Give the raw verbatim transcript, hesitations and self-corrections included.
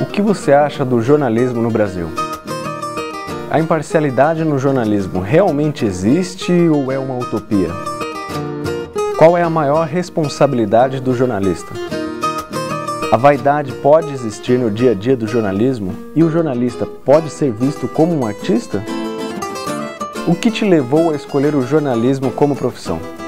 O que você acha do jornalismo no Brasil? A imparcialidade no jornalismo realmente existe ou é uma utopia? Qual é a maior responsabilidade do jornalista? A vaidade pode existir no dia a dia do jornalismo e o jornalista pode ser visto como um artista? O que te levou a escolher o jornalismo como profissão?